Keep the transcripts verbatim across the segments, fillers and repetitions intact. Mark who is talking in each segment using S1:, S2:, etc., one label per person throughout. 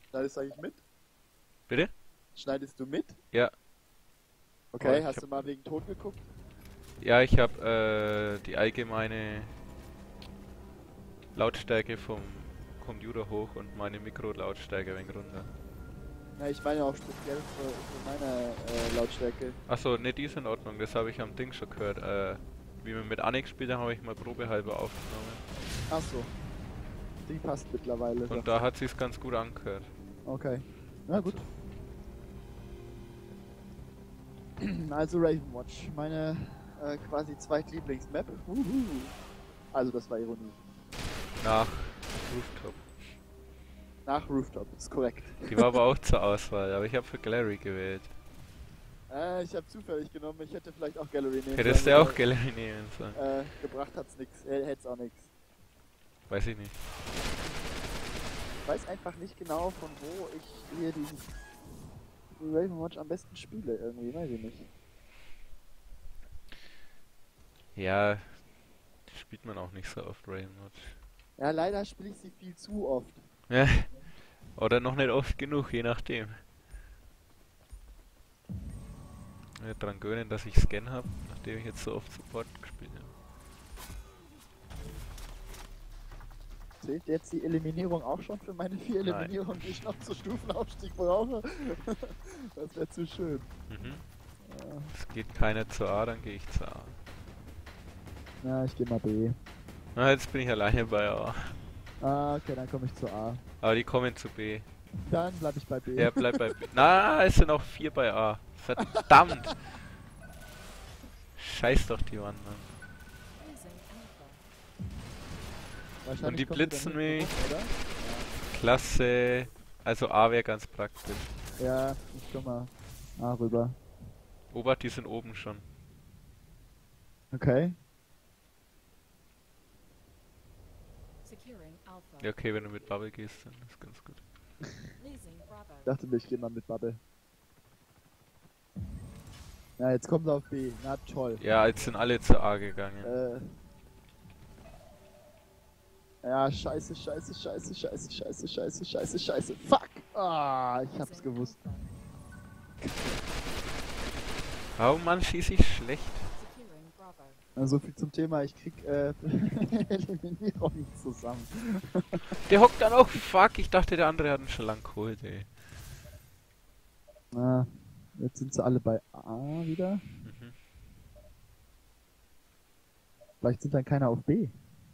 S1: Schneidest du eigentlich mit?
S2: Bitte?
S1: Schneidest du mit?
S2: Ja. Oh,
S1: Okay,
S2: ich
S1: hast
S2: hab,
S1: du mal wegen Ton geguckt?
S2: ja, ich habe äh, die allgemeine Lautstärke vom Computer hoch und meine Mikrolautstärke ein wenig runter.
S1: Ja, ich meine auch speziell für, für meine äh, Lautstärke.
S2: Achso, ne, die ist in Ordnung, das habe ich am Ding schon gehört. Äh, wie wir mit Annik gespielt haben, habe ich mal probehalber aufgenommen.
S1: Ach so, die passt mittlerweile,
S2: Und
S1: sagt
S2: da
S1: sie.
S2: hat sich's ganz gut angehört.
S1: Okay, na gut.
S2: Also,
S1: Also Ravenwatch, meine äh, quasi zweitlieblings-Map. Uhu. Also das war Ironie.
S2: nach Rooftop.
S1: Nach Rooftop, ist korrekt.
S2: Die war aber auch zur Auswahl, aber ich habe für Gallery gewählt.
S1: Äh, ich habe zufällig genommen, ich hätte vielleicht auch Gallery nehmen
S2: Hättest
S1: sollen,
S2: du auch
S1: wobei,
S2: Gallery nehmen sollen.
S1: äh, gebracht hat's nix, äh, hätt's auch nix.
S2: Weiß ich nicht.
S1: Ich weiß einfach nicht genau, von wo ich hier dieses Ravenwatch am besten spiele, irgendwie, weiß ich nicht.
S2: Ja, spielt man auch nicht so oft Ravenwatch.
S1: Ja, leider spiele ich sie viel zu oft.
S2: Ja, oder noch nicht oft genug, je nachdem. Ja, dran gewöhnen, dass ich Scan habe, nachdem ich jetzt so oft Support gespielt habe.
S1: Zählt jetzt die Eliminierung auch schon für meine vier
S2: Nein.
S1: Eliminierungen, die ich noch zur Stufenaufstieg brauche? Das wäre zu schön.
S2: Mhm.
S1: Ja,
S2: Es geht keiner zur A, dann gehe ich zur A.
S1: ja ich gehe mal B.
S2: Na, jetzt bin ich alleine bei A.
S1: Ah, okay, dann komme ich zu A.
S2: Aber die kommen zu B.
S1: Dann bleibe ich bei B.
S2: Er bleibt bei B. Na, es sind auch vier bei A. Verdammt! Scheiß doch die Mann, Mann.
S1: Wahrscheinlich
S2: Und die
S1: kommt sie dann
S2: blitzen
S1: hinten
S2: mich.
S1: rum, oder?
S2: Klasse. Also A wäre ganz praktisch.
S1: Ja, ich komm mal A rüber.
S2: Obat, die sind oben schon.
S1: Okay.
S2: Ja, okay, wenn du mit Bubble gehst, dann ist ganz gut.
S1: Ich dachte mir, ich gehe mal mit Bubble. Ja, jetzt kommt sie auf B. Na toll.
S2: Ja, jetzt sind alle zur A gegangen.
S1: Äh. Ja, scheiße, scheiße, scheiße, scheiße, scheiße, scheiße, scheiße, scheiße. Fuck! Ah, ich hab's gewusst.
S2: Warum, Mann, schieß ich schlecht?
S1: Na, so viel zum Thema, ich krieg äh, Eliminierung nicht zusammen.
S2: Der hockt dann auch. Fuck, ich dachte, der andere hat ihn schon lang geholt, ey.
S1: Na, jetzt sind sie alle bei A wieder.
S2: Mhm.
S1: Vielleicht sind dann keiner auf B.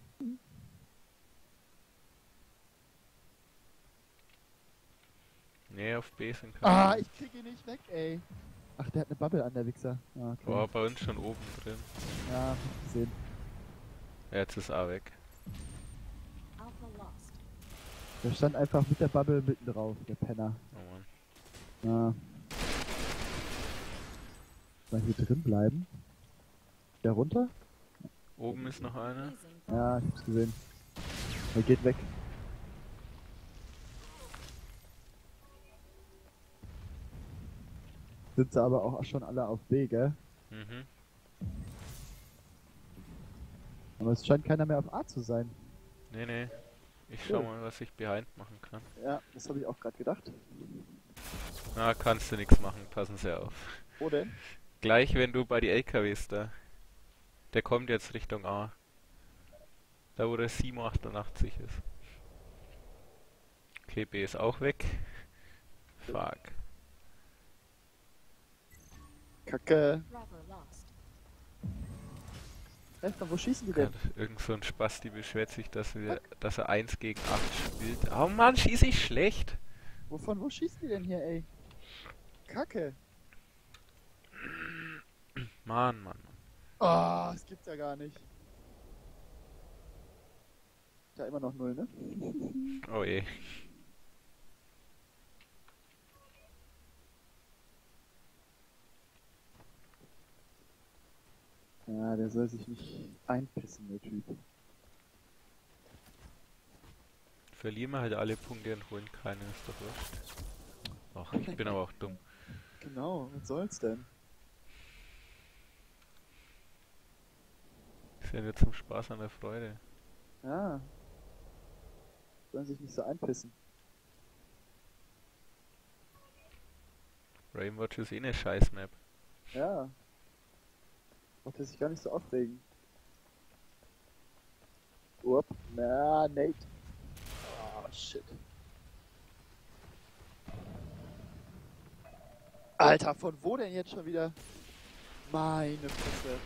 S2: Nee, auf B sind keine.
S1: Ah, ich krieg ihn nicht weg, ey. Ach, der hat eine Bubble an, der Wichser. Ah, okay.
S2: Boah, bei uns schon oben drin.
S1: Ja, hab ich gesehen.
S2: Ja, jetzt ist A weg.
S1: Der stand einfach mit der Bubble mitten drauf, der Penner.
S2: Oh Mann.
S1: Ja. Mal hier drin bleiben. Der runter?
S2: Oben ist noch einer.
S1: Ja, ich hab's gesehen. Er geht weg. Sind sie aber auch schon alle auf B, gell?
S2: Mhm.
S1: Aber es scheint keiner mehr auf A zu sein.
S2: Nee, nee. Ich schau
S1: Cool.
S2: mal, was ich behind machen kann.
S1: Ja, das habe ich auch gerade gedacht.
S2: Na, kannst du nichts machen, passen Sie auf.
S1: Wo denn?
S2: Gleich, wenn du bei die L K Ws da. Der kommt jetzt Richtung A. Da, wo der Simo achtundachtzig ist. Okay, B ist auch weg. Fuck.
S1: Kacke. Hä, von wo schießen die denn?
S2: Gott, irgend so ein Spasti beschwert sich, dass, wir, dass er eins gegen acht spielt. Oh Mann, schieß ich schlecht.
S1: Wovon, wo schießen die denn hier, ey? Kacke.
S2: Mann, Mann, Mann.
S1: Ah, das gibt's ja gar nicht. Ja, immer noch null, ne?
S2: Oh je.
S1: Ja, der soll sich nicht einpissen, der Typ.
S2: Verlieren wir halt alle Punkte und holen keine, ist doch wurscht. Ach, ich bin aber auch dumm.
S1: Genau, was soll's denn?
S2: Ist ja nur zum Spaß an der Freude.
S1: Ja. Sollen sich nicht so einpissen.
S2: Rainwatch ist eh eine Scheiß-Map.
S1: Ja. Braucht er sich gar nicht so aufregen. Upp, na, Nate. Oh, shit. Alter, von wo denn jetzt schon wieder? Meine Fresse.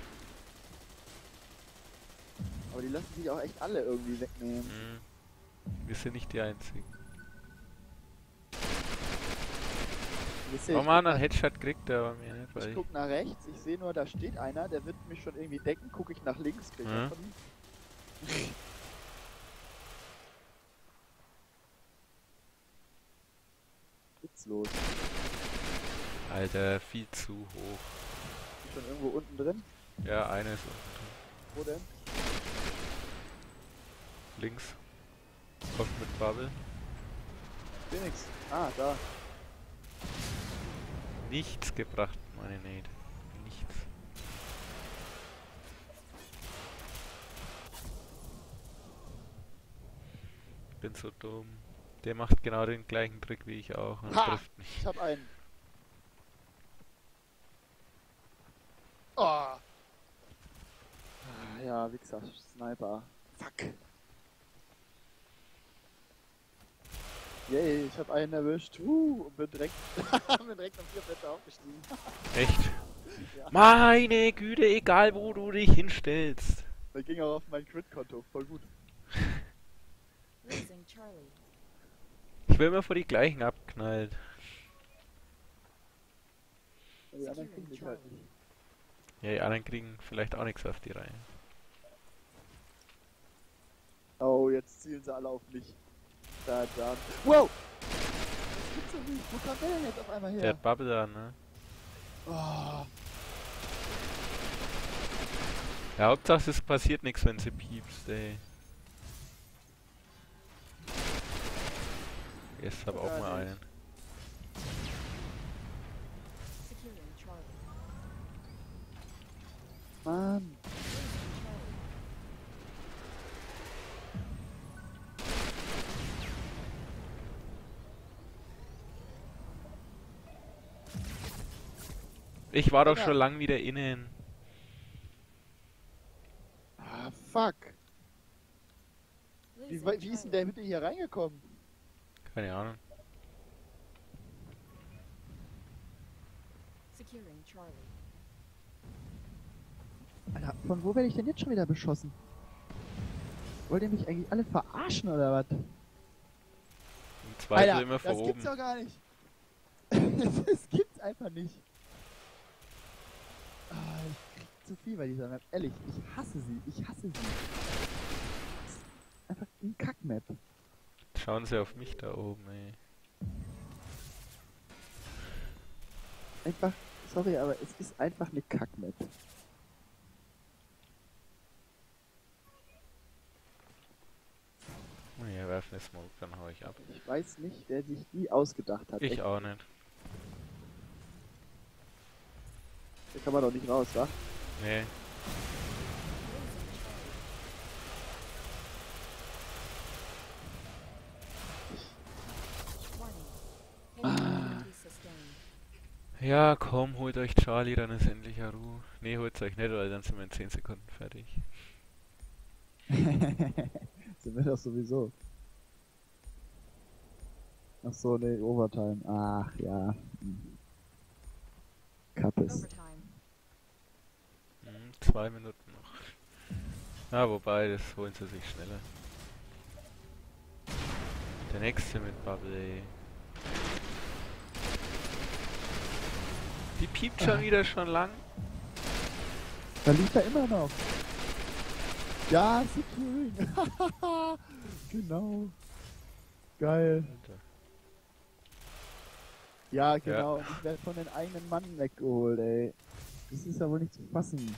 S1: Aber die lassen sich auch echt alle irgendwie wegnehmen.
S2: Mhm. Wir sind nicht die Einzigen.
S1: Wisst ihr,
S2: Oh
S1: ich
S2: man,
S1: guck
S2: einen
S1: nach-
S2: Headshot kriegt der bei mir nicht, weil
S1: Ich
S2: ich...
S1: guck nach rechts, ich sehe nur, da steht einer, der wird mich schon irgendwie decken. Gucke ich nach links, krieg ich
S2: Mhm.
S1: von ihm. Witzlos.
S2: Alter, viel zu hoch.
S1: Ist schon irgendwo unten drin?
S2: Ja, eine ist unten
S1: Wo denn?
S2: drin. Links. Kommt mit Bubble.
S1: Phoenix. Ah, da.
S2: Nichts gebracht, meine Nate. Nichts. Ich bin so dumm. Der macht genau den gleichen Trick wie ich auch und
S1: Ha!
S2: trifft mich.
S1: Ich hab einen. Oh. Ah, ja, Wichser, Sniper. Fuck. Yay, ich hab einen erwischt. Uh, und bin direkt, bin direkt auf vier Plätze aufgestiegen.
S2: Echt?
S1: Ja.
S2: Meine Güte, egal wo du dich hinstellst.
S1: Der ging auch auf mein Crit-Konto. Voll gut.
S3: Losing Charlie.
S2: Ich will immer vor die gleichen abknallt.
S1: Die anderen kriegen mich halt nicht.
S2: Ja, die anderen kriegen vielleicht auch nichts auf die Reihe.
S1: Oh, jetzt zielen sie alle auf mich. Da, da. Wow! Das gibt's doch nicht. Wo kam der denn jetzt auf einmal her?
S2: Der hat Bubble da, ne?
S1: Oh.
S2: Ja, Hauptsache es passiert nichts, wenn sie piepst, ey. Jetzt hab auch
S1: Ja,
S2: mal
S1: nicht.
S2: einen.
S3: Securing Charlie.
S1: Mann.
S3: Losing Charlie.
S2: Ich war doch
S1: Ja.
S2: schon lang wieder innen.
S1: Ah, fuck. Wie,
S3: Losing
S1: wei- wie ist denn der bitte hier reingekommen?
S2: Keine Ahnung.
S3: Securing Charlie.
S1: Alter, von wo werde ich denn jetzt schon wieder beschossen? Wollt ihr mich eigentlich alle verarschen oder was?
S2: Im Zweifel
S1: Alter,
S2: immer von
S1: das gibt's
S2: oben.
S1: doch gar nicht. Das gibt's einfach nicht. Ah, ich krieg zu viel bei dieser Map. Ehrlich, ich hasse sie. Ich hasse sie. Das ist einfach ein Kack-Map.
S2: Schauen sie auf mich da oben, ey.
S1: Einfach, sorry, aber es ist einfach eine Kack-Map.
S2: Oh, hier werfen eine Smoke, dann hau ich ab.
S1: Ich weiß nicht, wer sich die ausgedacht hat.
S2: Ich
S1: Echt,
S2: auch nicht.
S1: da kann man doch nicht raus, wa?
S2: Nee.
S3: Losing Charlie. twenty. Hit sustained.
S2: Ja, komm, holt euch Charlie, dann ist endlich Aru. Nee, holt's euch nicht, weil dann sind wir in zehn Sekunden fertig.
S1: Sind wir doch sowieso. Ach so, nee, Overtime. Ach ja. Hm. Kappes.
S3: Overtime.
S2: Hm, zwei Minuten noch. Ja, wobei, das holen sie sich schneller. Der nächste mit Bubble, ey. Die piept schon wieder schon lang.
S1: Da liegt er immer noch. Ja, Securing. Genau. Geil.
S2: Alter.
S1: Ja, genau. Und ich werde von den eigenen Mann weggeholt, ey. Das ist ja wohl nicht zu fassen.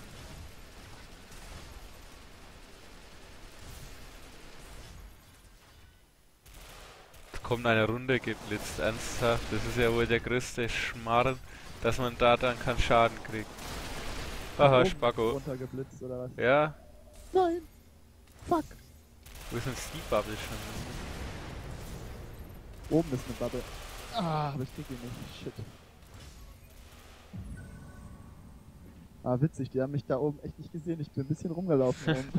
S2: Es kommt eine Runde geblitzt, ernsthaft. Das ist ja wohl der größte Schmarrn, dass man da dann keinen Schaden kriegt. Haha,
S1: Oben
S2: Spacko.
S1: Runtergeblitzt oder was?
S2: Ja,
S1: Nein. Fuck.
S2: wo ist denn Steve Bubble schon?
S1: Oben ist eine Bubble. Ah, aber ich krieg ihn nicht. Shit. Ah, witzig, die haben mich da oben echt nicht gesehen. Ich bin ein bisschen rumgelaufen. Und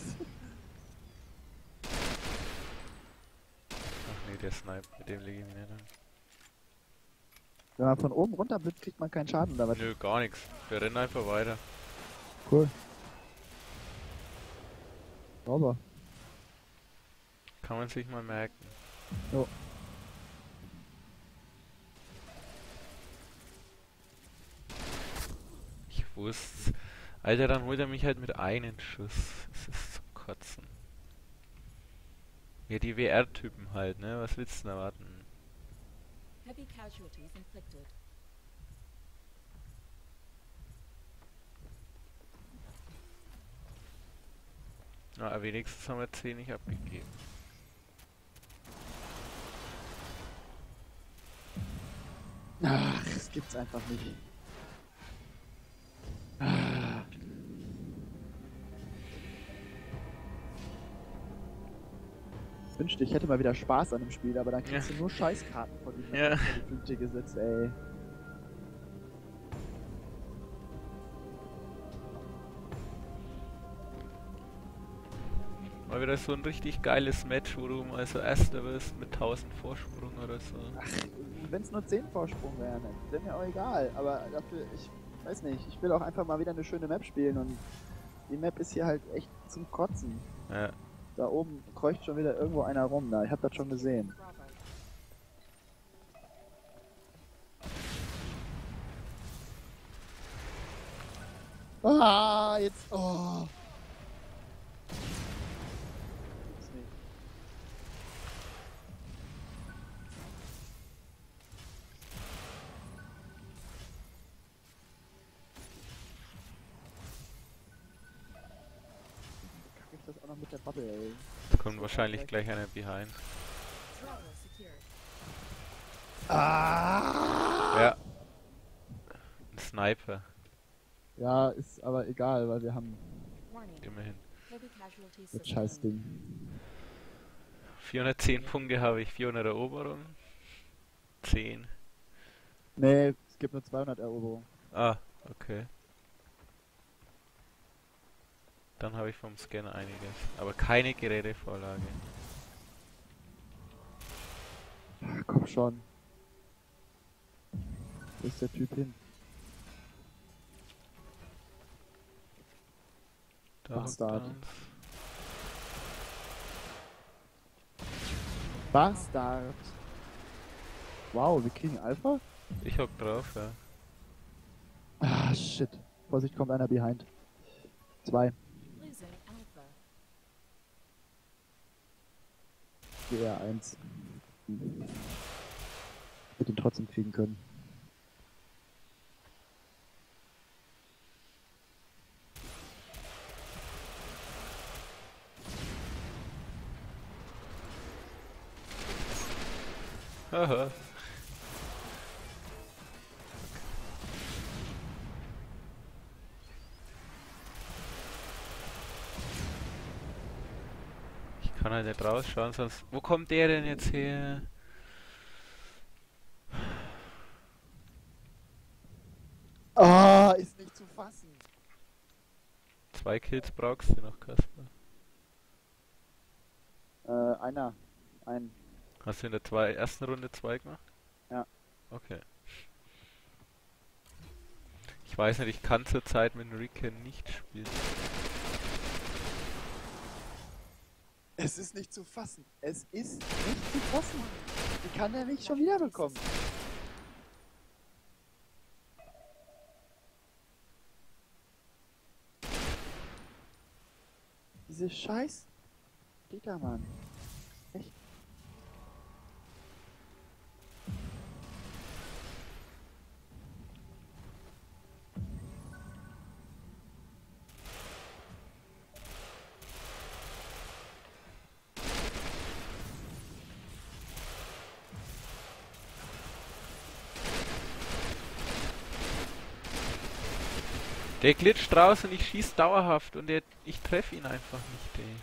S2: Ach nee, der Snipe, mit dem lege ich mich nicht an.
S1: wenn man von oben runter blitzt, kriegt man keinen Schaden damit.
S2: Nö, gar nichts. Wir rennen einfach weiter.
S1: Cool. Sauber.
S2: Kann man sich mal merken.
S1: Jo.
S2: Ich wusste. Alter, dann holt er mich halt mit einem Schuss. Das ist zum Kotzen. Ja, die W R-Typen halt, ne? Was willst du denn erwarten?
S3: Heavy casualties inflicted.
S2: Na, aber wenigstens haben wir zehn nicht abgegeben.
S1: Ach, das gibt's einfach nicht. Ah. Ich wünschte, ich hätte mal wieder Spaß an dem Spiel, aber dann kriegst
S2: Ja.
S1: du nur Scheißkarten von die
S2: Ja.
S1: vor die Flinte gesetzt, ey.
S2: Mal wieder so ein richtig geiles Match, wo du mal so Erster wirst mit tausend Vorsprung oder so.
S1: Ach, wenn es nur zehn Vorsprung wären, wäre mir auch egal. Aber dafür, ich weiß nicht, ich will auch einfach mal wieder eine schöne Map spielen und die Map ist hier halt echt zum Kotzen.
S2: Ja.
S1: Da oben kreucht schon wieder irgendwo einer rum, da. Ich hab das schon gesehen.
S3: Bravo.
S1: Ah, jetzt. Oh. Gibt's nicht. Kacke ich das auch noch mit der Bubble, ey.
S2: Es kommt wahrscheinlich gleich einer behind.
S3: Bravo secured.
S1: Ah!
S2: Ja. Ein Sniper,
S1: Ja, ist aber egal, weil wir haben
S3: Warning.
S2: immerhin.
S3: Heavy casualties
S1: das
S3: sustained.
S1: Scheißding.
S2: vierhundertzehn Punkte habe ich, vierhundert Eroberung. zehn.
S1: Nee, es gibt nur zweihundert Eroberungen.
S2: Ah, okay. Dann habe ich vom Scanner einiges. Aber keine Gerätevorlage.
S1: Ah, komm schon. Wo ist der Typ hin?
S2: Da
S1: Bastard.
S2: hockt eins.
S1: Bastard! Wow, wir kriegen Alpha?
S2: Ich hock drauf, ja.
S1: Ah, shit. Vorsicht, kommt einer behind. Zwei.
S3: Losing Alpha.
S1: D R eins. Wird ihn trotzdem kriegen können.
S2: Haha. Ich kann halt nicht rausschauen, sonst... Wo kommt der denn jetzt her?
S1: Ah, ist nicht zu fassen.
S2: Zwei Kills brauchst du noch, Kasper.
S1: Äh, einer. Ein.
S2: Hast du in der zwei, ersten Runde zwei gemacht?
S1: Ja.
S2: Okay. Ich weiß nicht, ich kann zurzeit mit Riken nicht spielen.
S1: Es ist nicht zu fassen. Es ist nicht zu fassen. Wie kann er mich schon wieder bekommen? Diese scheiß Digga, Mann. Echt.
S2: Der glitscht raus und ich schieß dauerhaft und der, ich treffe ihn einfach nicht, ey.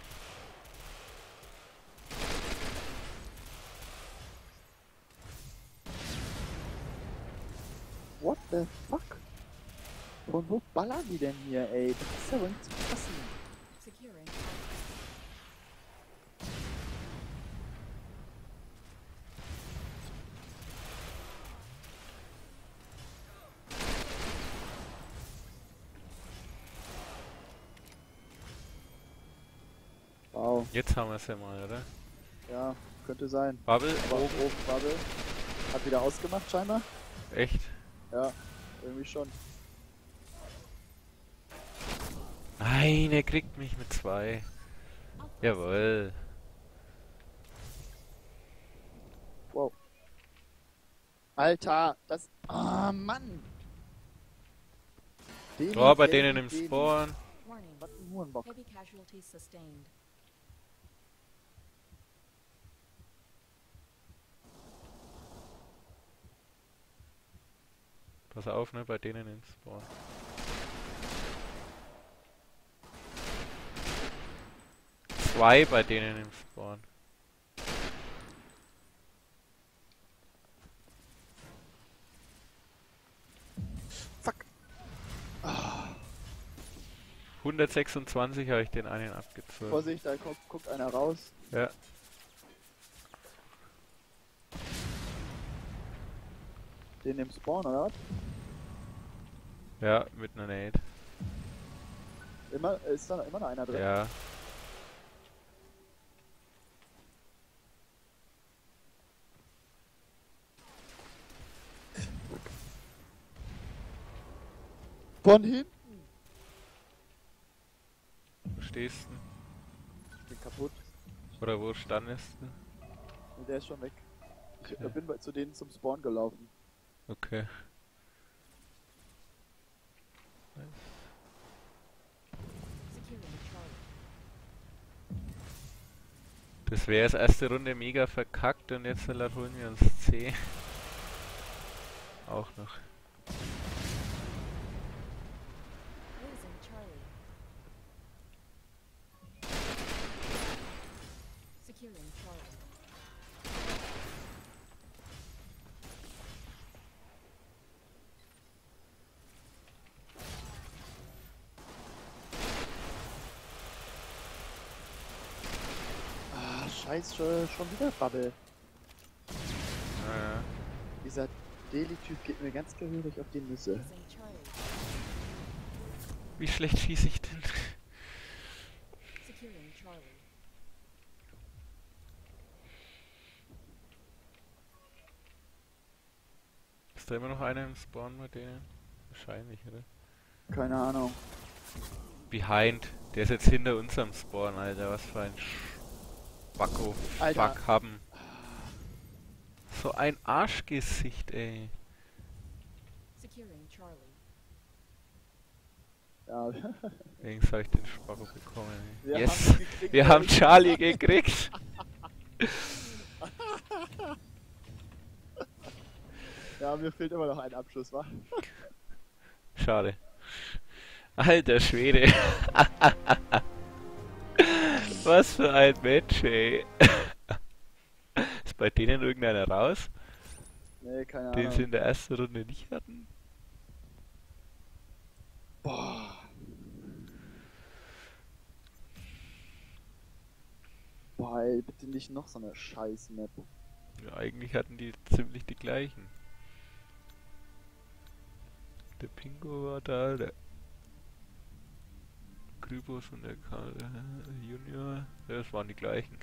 S1: What the fuck? Von wo ballern die denn hier, ey? Das ist ja wohl nicht zu fassen.
S3: Securing.
S1: Wow,
S2: Jetzt haben wir es ja mal, oder?
S1: ja, könnte sein.
S2: Bubble,
S1: Aber
S2: oben.
S1: oben Bubble hat wieder ausgemacht scheinbar.
S2: Echt?
S1: Ja, irgendwie schon.
S2: Nein, er kriegt mich mit zwei. Jawohl.
S1: Wow. Alter, das... Ah, Mann! Deli,
S2: Oh, bei
S1: Deli,
S2: denen im
S1: Deli.
S2: Spawn.
S3: Warning.
S1: Was ein Hurenbock.
S3: Heavy casualties sustained.
S2: Pass auf, ne, bei denen im Spawn. Zwei bei denen im Spawn.
S1: Fuck.
S2: hundertsechsundzwanzig habe ich den einen abgezogen.
S1: Vorsicht, da guckt, guckt einer raus.
S2: Ja.
S1: Den im Spawn, oder was?
S2: Ja, mit einer Nade.
S1: Immer, ist da immer noch einer drin?
S2: Ja.
S1: Von hinten!
S2: Wo stehst du?
S1: Ich bin kaputt.
S2: Oder wo standest du?
S1: Und der ist schon weg. Ich
S2: Okay.
S1: äh, bin bei, zu denen zum Spawn gelaufen.
S2: Okay.
S3: Securing Charlie.
S2: Das wäre jetzt erste Runde mega verkackt und jetzt holen wir uns C. Auch noch.
S3: Losing Charlie. Securing Charlie.
S1: Ah, scheiß, schon, schon wieder Bubble.
S2: Naja.
S1: Dieser Deli-Typ geht mir ganz gehörig auf die Nüsse.
S3: Losing Charlie.
S2: Wie schlecht schieße ich denn?
S3: Securing Charlie.
S2: Ist da immer noch einer im Spawn bei denen? Wahrscheinlich, oder?
S1: Keine Ahnung.
S2: Behind. Der ist jetzt hinter unserem Spawn, Alter. Was für ein Spacko.
S1: Alter.
S2: Fuck haben. So ein Arschgesicht, ey.
S3: Securing Charlie.
S1: Ja,
S2: Wenigstens habe ich den Spacko bekommen, ey.
S1: wir
S2: Yes!
S1: haben ihn gekriegt,
S2: Wir haben
S1: Leute.
S2: Charlie gekriegt!
S1: Ja, mir fehlt immer noch ein Abschluss, wa?
S2: Schade. Alter Schwede. Was für ein Match, ey. Ist bei denen irgendeiner raus,
S1: Nee, keine
S2: den sie
S1: Ahnung.
S2: in der ersten Runde nicht hatten?
S1: Boah. Boah, ey, bitte nicht noch so eine scheiß Map.
S2: Ja, eigentlich hatten die ziemlich die gleichen. Der Pingo war da, der Krybos und der Karl äh, Junior. Ja, das waren die gleichen.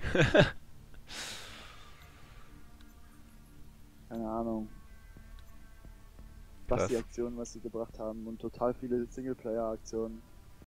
S1: Keine Ahnung. Was
S2: Krass.
S1: die Aktionen, was sie gebracht haben und total viele Singleplayer-Aktionen.